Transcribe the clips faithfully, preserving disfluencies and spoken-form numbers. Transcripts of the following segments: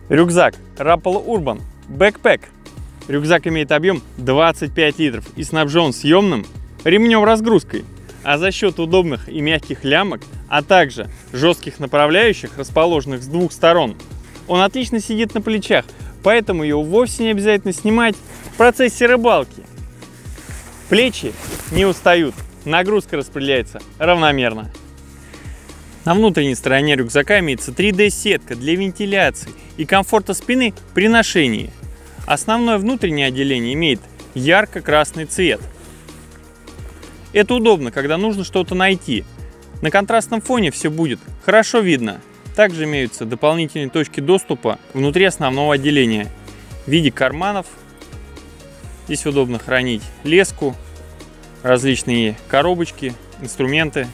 Рюкзак Rapala Urban Backpack. Рюкзак имеет объем двадцать пять литров и снабжен съемным ремнем-разгрузкой. А за счет удобных и мягких лямок, а также жестких направляющих, расположенных с двух сторон, он отлично сидит на плечах, поэтому его вовсе не обязательно снимать в процессе рыбалки. Плечи не устают, нагрузка распределяется равномерно. На внутренней стороне рюкзака имеется три дэ сетка для вентиляции и комфорта спины при ношении. Основное внутреннее отделение имеет ярко-красный цвет. Это удобно, когда нужно что-то найти. На контрастном фоне все будет хорошо видно. Также имеются дополнительные точки доступа внутри основного отделения в виде карманов. Здесь удобно хранить леску, различные коробочки, инструменты.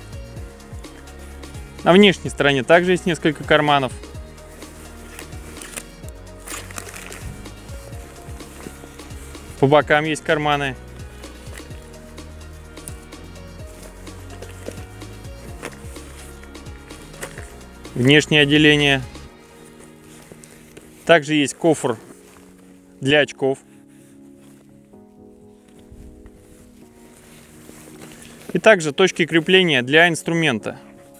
На внешней стороне также есть несколько карманов. По бокам есть карманы. Внешнее отделение. Также есть кофр для очков. И также точки крепления для инструмента.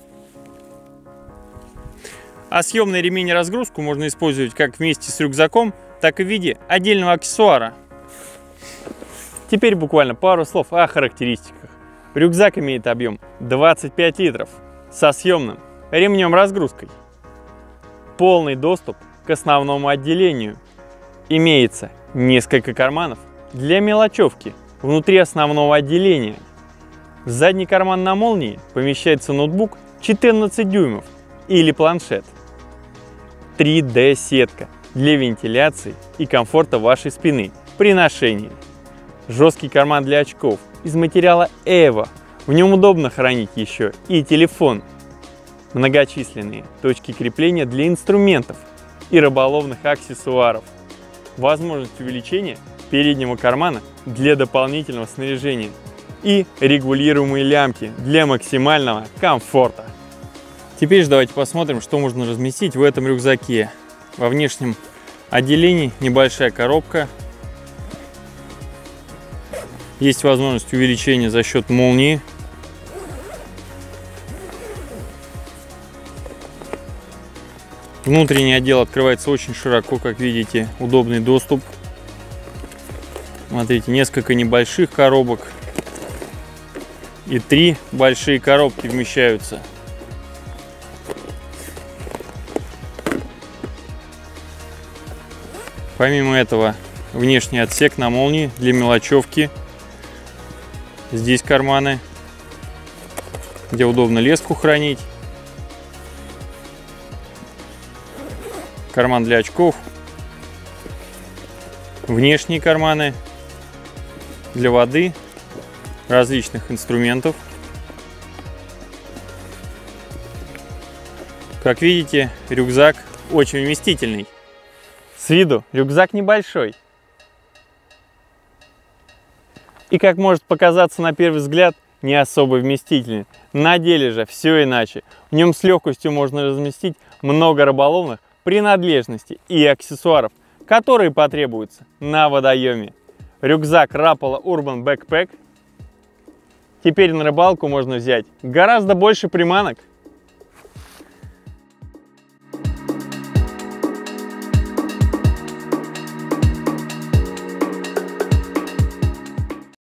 А съемный ремень-разгрузку можно использовать как вместе с рюкзаком, так и в виде отдельного аксессуара. Теперь буквально пару слов о характеристиках. Рюкзак имеет объем двадцать пять литров со съемным ремнем-разгрузкой. Полный доступ к основному отделению. Имеется несколько карманов для мелочевки внутри основного отделения. В задний карман на молнии помещается ноутбук четырнадцать дюймов или планшет. три дэ сетка для вентиляции и комфорта вашей спины при ношении. Жесткий карман для очков из материала эво. В нем удобно хранить еще и телефон. Многочисленные точки крепления для инструментов и рыболовных аксессуаров. Возможность увеличения переднего кармана для дополнительного снаряжения. И регулируемые лямки для максимального комфорта. Теперь же давайте посмотрим, что можно разместить в этом рюкзаке. Во внешнем отделении небольшая коробка. Есть возможность увеличения за счет молнии. Внутренний отдел открывается очень широко, как видите, удобный доступ. Смотрите, несколько небольших коробок и три большие коробки вмещаются. Помимо этого, внешний отсек на молнии для мелочевки. Здесь карманы, где удобно леску хранить. Карман для очков. Внешние карманы для воды, различных инструментов. Как видите, рюкзак очень вместительный. С виду рюкзак небольшой. И, как может показаться на первый взгляд, не особо вместительный. На деле же все иначе. В нем с легкостью можно разместить много рыболовных принадлежностей и аксессуаров, которые потребуются на водоеме. Рюкзак Rapala Urban Backpack. Теперь на рыбалку можно взять гораздо больше приманок.